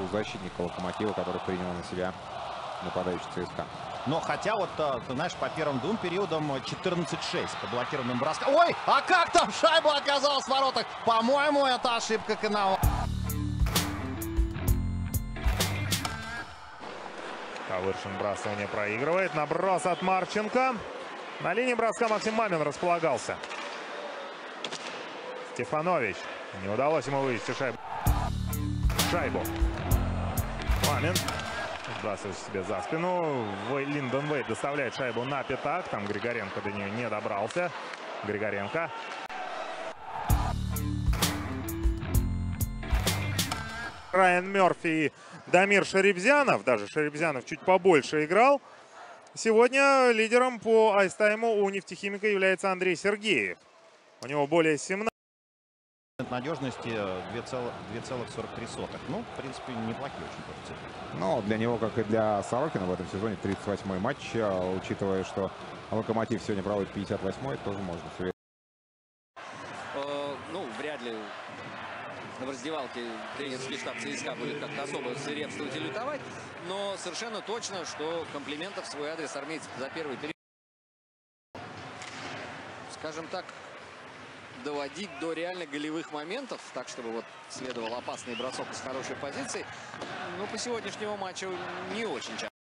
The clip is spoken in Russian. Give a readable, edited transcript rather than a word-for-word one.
полузащитника «Локомотива», который принял на себя нападающий ЦСКА. Но хотя вот, ты знаешь, по первым двум периодам 14-6 по блокированным броскам. Ой, а как там шайба оказалась в воротах? По-моему, это ошибка Канала. Ковыршин бросание проигрывает. Наброс от Марченко. На линии броска Максим Мамин располагался. Стефанович. Не удалось ему вывести шайбу. Мамин сбрасывает себе за спину. Линдон Вейт доставляет шайбу на пятак. Там Григоренко до нее не добрался. Григоренко. Райан Мерфи и Дамир Шарибзянов. Даже Шарибзянов чуть побольше играл. Сегодня лидером по айстайму у нефтехимика является Андрей Сергеев. У него более 17. Надежности 2,43. Ну, в принципе, неплохие очень коэффициенты. Но для него, как и для Сорокина в этом сезоне, 38-й матч. Учитывая, что «Локомотив» сегодня проводит 58-й, тоже можно. Ну, вряд ли в раздевалке тренерский штаб ЦСКА будет как-то особо свирепствовать и лютовать. Но совершенно точно, что комплиментов в свой адрес армейцев за первый период, скажем так, доводить до реально голевых моментов, так, чтобы вот следовал опасный бросок из хорошей позиции, но по сегодняшнему матчу не очень часто.